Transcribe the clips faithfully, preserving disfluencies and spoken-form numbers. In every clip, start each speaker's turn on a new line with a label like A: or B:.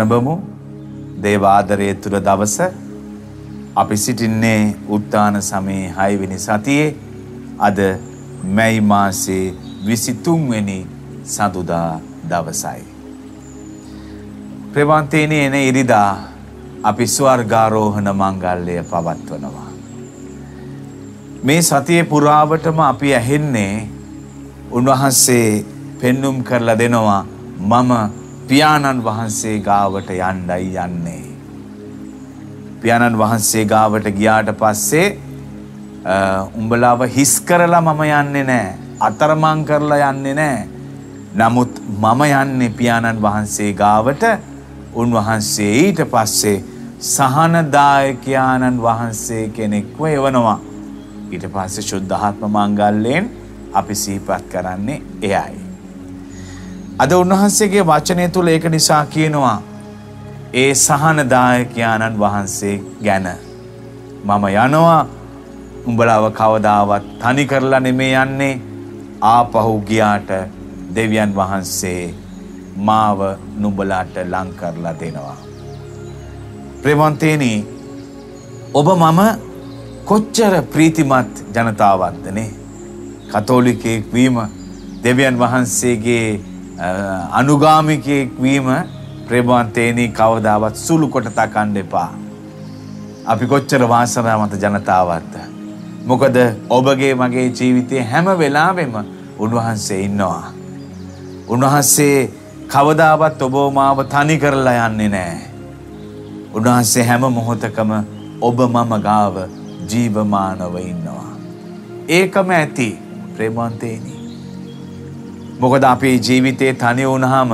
A: නබමු. දේව ආදරයේ තුල දවස අපි සිටින්නේ උත්තාන සමයේ හය වෙනි සතියේ අද මැයි මාසයේ විසිතුන් වෙනි සඳුදා දවසයි. ප්‍රේමවන්තයනි, එන ඉරිදා අපි ස්වර්ගාරෝහණ මංගල්‍යය පවත්වනවා. මේ සතියේ පුරාවටම අපි ඇහෙන්නේ උන්වහන්සේ පෙන්눔 කරලා දෙනවා මම පියාණන් වහන්සේ ගාවට යන්නයි යන්නේ. පියාණන් වහන්සේ ගාවට ගියාට පස්සේ උඹලාව හිස් කරලා මම යන්නේ නැහැ. අතරමං කරලා යන්නේ නැහැ. නමුත් මම යන්නේ පියාණන් වහන්සේ ගාවට. උන්වහන්සේ ඊට පස්සේ සහනදායකයාණන් වහන්සේ කෙනෙක්ව එවනවා. ඊට පස්සේ සුද්ධාත්ම මංගල්‍යයෙන් අපි සිහිපත් කරන්නේ එයයි. අද උන්වහන්සේගේ වචනය තුල ඒක නිසා කියනවා ඒ සහනදායකයාණන් වහන්සේ ගැන මම යනවා. උඹලාව කවදාවත් තනි කරලා නෙමෙයි යන්නේ. ආපහු ගියාට දෙවියන් වහන්සේ මාව නුඹලාට ලං කරලා දෙනවා. ප්‍රේමවන්තයනි, ඔබ මම කොච්චර ප්‍රීතිමත් ජනතාවක්දනේ. කතෝලිකයෙක් වීම, දෙවියන් වහන්සේගේ අනුගාමිකයෙක් වීම ප්‍රේමවන්තයනි කවදාවත් සුළු කොට තකන්න එපා. අපි කොච්චර වාසනාවන්ත ජනතාවක්ද. මොකද ඔබගේ මගේ ජීවිතයේ හැම වෙලාවෙම උන්වහන්සේ ඉන්නවා. උන්වහන්සේ කවදාවත් ඔබ මාව තනි කරලා යන්නේ නැහැ. උන්වහන්සේ හැම මොහොතකම ඔබ මම ගාව ජීවමානව ඉන්නවා. ඒකම ඇති ප්‍රේමවන්තයනි. මොකද අපේ ජීවිතේ තනි වුණාම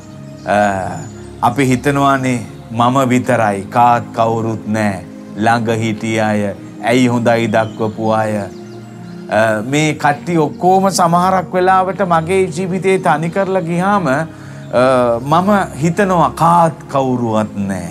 A: අපි හිතනවානේ මම විතරයි, කාත් කවුරුත් නැහැ. ළඟ හිටිය අය, ඇයි හොඳයි දක්වපු අය, මේ කට්ටිය ඔක්කොම සමහරක් වෙලාවට මගේ ජීවිතේ තනි කරලා ගියාම මම හිතනවා කාත් කවුරුවත් නැහැ.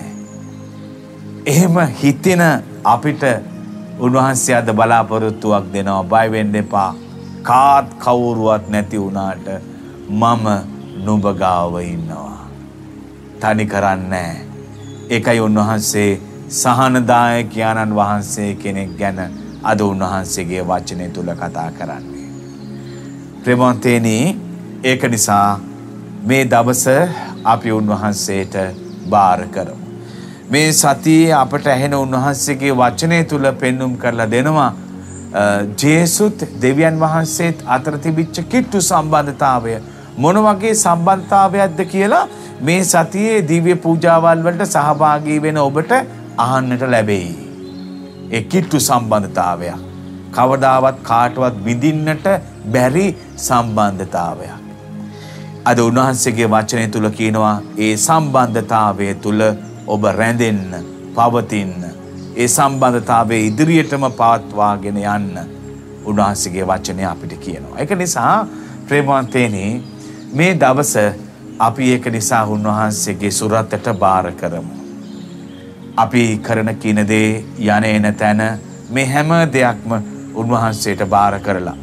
A: එහෙම හිතෙන අපිට උන්වහන්සේ අද බලාපොරොත්තුවක් දෙනවා. බය වෙන්න එපා. කාත් කවුරුවත් නැති වුණාට මම නුඹ ගාව ඉන්නවා. තනි කරන්නේ. ඒකයි උන්වහන්සේ සහනදායකයාණන් වහන්සේ කෙනෙක් ගැන අද උන්වහන්සේගේ වචනය තුල කතා කරන්නේ. ප්‍රේමවන්තයනි, ඒක නිසා මේ දවස අපි උන්වහන්සේට බාර කරමු. මේ සතියේ අපට ඇහෙන උන්වහන්සේගේ වචනය තුල පෙන්눔 කරලා දෙනවා ජේසුත් දෙවියන් වහන්සේත් අතර තිබිච්ච කිට්ටු සම්බන්ධතාවය මොන වගේ සම්බන්ධතාවයක්ද කියලා මේ සතියේ දිව්‍ය පූජාවල් වලට සහභාගී වෙන ඔබට අහන්නට ලැබෙයි. ඒ කිට්ටු සම්බන්ධතාවය කවදාවත් කාටවත් විඳින්නට බැරි සම්බන්ධතාවයක්. අද උන්වහන්සේගේ වචනය තුල කියනවා ඒ සම්බන්ධතාවය තුල ඔබ රැඳෙන්න, පවතින්න, ඒ සම්බන්ධතාවයේ ඉදිරියටම පවත්වාගෙන යන්න උන්වහන්සේගේ වචනය අපිට කියනවා. ඒක නිසා ප්‍රේමවන්තයනි, මේ දවස අපි ඒක නිසා උන්වහන්සේගේ සුරතට බාර කරමු. අපි කරන කින දේ, යන එන තැන, මේ හැම දෙයක්ම උන්වහන්සේට බාර කරලා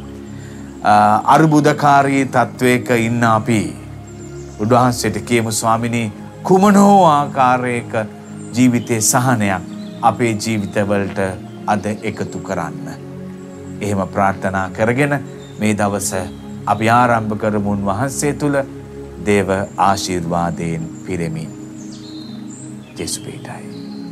A: අරුබුදකාරී තත්වයක ඉන්න අපි උන්වහන්සේට කියමු ස්වාමිනී, කුමන හෝ ආකාරයක ජීවිතයේ සහනයක් අපේ ජීවිතවලට අද එකතු කරන්න. එහෙම ප්‍රාර්ථනා කරගෙන මේ දවස අපි ආරම්භ කරමු උන්වහන්සේ තුල දේව ආශිර්වාදයෙන් පිරෙමින්. ජේසුස් පිටයි.